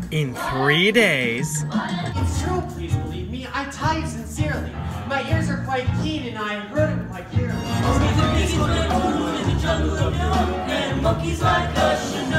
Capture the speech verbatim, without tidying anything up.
In three days. It's true, please believe me. I tell you sincerely. My ears are quite keen and I heard it quite clearly. Only the biggest red moon in the jungle of New York, and monkeys like us should know.